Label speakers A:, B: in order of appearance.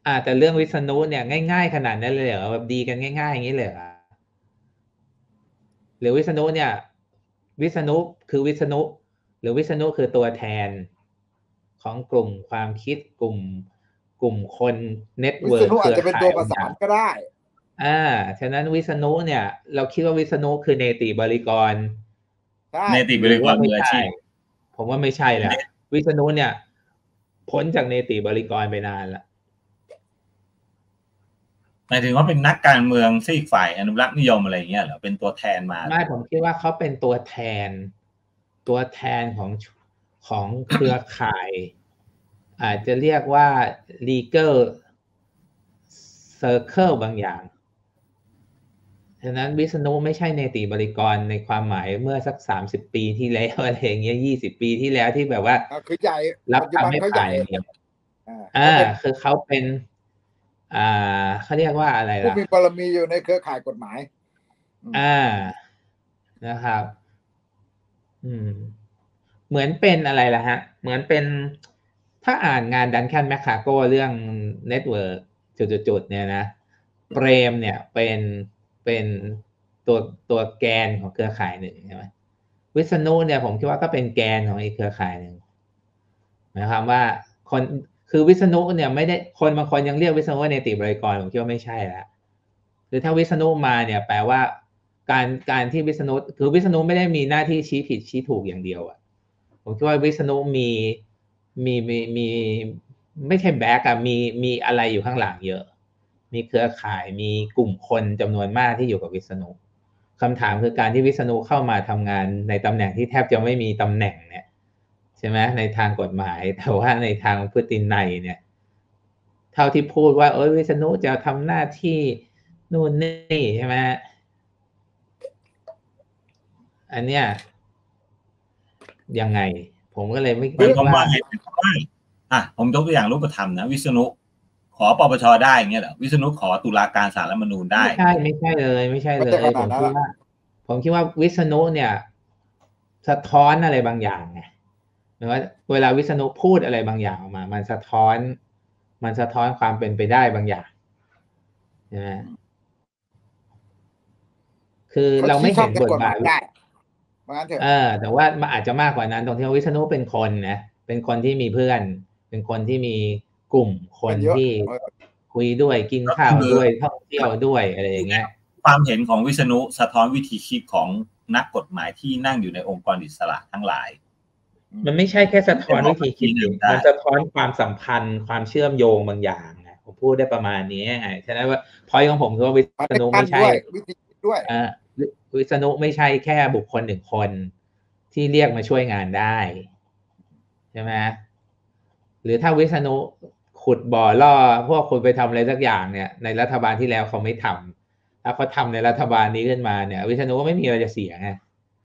A: แต่เรื่องวิษณุเนี่ยง่ายๆขนาดนั้นเลยเหรอแบบดีกันง่ายๆอย่างนี้เลยเหรอหรือวิษณุเนี่ยวิษณุคือวิษณุหรือวิษณุคือตัวแทนของกลุ่มความคิดกลุ่มคนเน็ต
B: วิ
A: เวิร์กเครือ
B: ษณุอาจจะเป็นตัวประสา
A: ข่ายบางอย่าง
B: นก็ได้
A: ฉะนั้นวิษณุเนี่ยเราคิดว่าวิษณุคือเนติบริกร
B: ใช่
C: เนติบริกรมืออาชีพ
A: ผมว่าไม่ใช่แหละวิษณุเนี่ยพ้นจากเนติบริกรไปนานละ
C: หมายถึงว่าเป็นนักการเมืองซีกฝ่ายอนุรักษ์นิยมอะไรอย่างเงี้ยเหรอเป็นตัวแทนมา
A: ไม่ผมคิดว่าเขาเป็นตัวแทนของเครือข่ายอาจจะเรียกว่า legal circle บางอย่างฉะนั้นวิษณุไม่ใช่เนติบริกรในความหมายเมื่อสัก30 ปีที่แล้วอะไรอย่างเงี้ย20 ปีที่แล้วที่แบบว่า
B: คือใหญ่
A: รับ
B: ปัจจุบัน
A: คำให้
B: เขาให
A: ผ่า
B: ญ่
A: นอย่างเดียว
B: เขาเป็น
A: คือเขาเป็นเขาเรียกว่าอะไร
B: ผู้
A: ล่ะ
B: มีบารมีอยู่ในเครือข่ายกฎหมาย
A: นะครับเหมือนเป็นอะไรล่ะฮะเหมือนเป็นถ้าอ่านงานดันแคนแมคคาโกเรื่องเน็ตเวิร์กจุดๆเนี่ยนะเปรมเนี่ยเป็นตัวตัวแกนของเครือข่ายหนึ่งใช่ไหมวิษณุเนี่ยผมคิดว่าก็เป็นแกนของอีกเครือข่ายหนึ่งนะครับว่าคนคือวิษณุเนี่ยไม่ได้คนบางคนยังเรียกวิษณุว่าเนติบริกรผมคิดว่าไม่ใช่ละคือถ้าวิษณุมาเนี่ยแปลว่าการที่วิษณุคือวิษณุไม่ได้มีหน้าที่ชี้ผิดชี้ถูกอย่างเดียวอ่ะผมคิดว่าวิษณุมีไม่ใช่แบ็กอะมีอะไรอยู่ข้างหลังเยอะมีเครือข่ายมีกลุ่มคนจำนวนมากที่อยู่กับวิษณุคำถามคือการที่วิษณุเข้ามาทำงานในตำแหน่งที่แทบจะไม่มีตำแหน่งเนี่ยใช่ไหมในทางกฎหมายแต่ว่าในทางพฤตินัยเนี่ยเท่าที่พูดว่าวิษณุจะทำหน้าที่นู่นนี่ใช่ไหมอันเนี้ยยังไงผมก็เลยไม่คิดว่า
C: ผมยกตัวอย่างรูปธรรมนะวิษณุขอปปชได้เงี้ยเหรอวิษณุขอตุลาการศาลรัฐธรรมนูญได้
A: ไม่ใช่เลยผมคิดว่าวิษณุเนี่ยสะท้อนอะไรบางอย่างไงหมายว่าเวลาวิษณุพูดอะไรบางอย่างออกมามันสะท้อนความเป็นไปได้บางอย่างนะคือเราไม่เห็นบทบาท
B: ได้
A: แต่ว่ามันอาจจะมากกว่านั้นตรงที่วิษณุเป็นคนนะเป็นคนที่มีเพื่อนเป็นคนที่มีกลุ่มคนที่คุยด้วยกินข้าวด้วยท่องเที่ยวด้วยอะไรอย่างเงี้ย
C: ความเห็นของวิษณุสะท้อนวิธีคิดของนักกฎหมายที่นั่งอยู่ในองค์กรอิสระทั้งหลาย
A: มันไม่ใช่แค่สะท้อนวิธีคิดมันสะท้อนความสัมพันธ์ความเชื่อมโยงบางอย่างนะผมพูดได้ประมาณนี้ฉะนั้นว่าพอยของผมคือว่าวิษณุไม่ใช่
B: วิธีคิดด้วย
A: วิษณุไม่ใช่แค่บุคคลหนึ่งคนที่เรียกมาช่วยงานได้ใช่ไหมหรือถ้าวิษณุขุดบ่อล่อพวกคุณไปทำอะไรสักอย่างเนี่ยในรัฐบาลที่แล้วเขาไม่ทำถ้าเขาทำในรัฐบาลนี้ขึ้นมาเนี่ยวิษณุก็ไม่มีอะไรจะเสียไง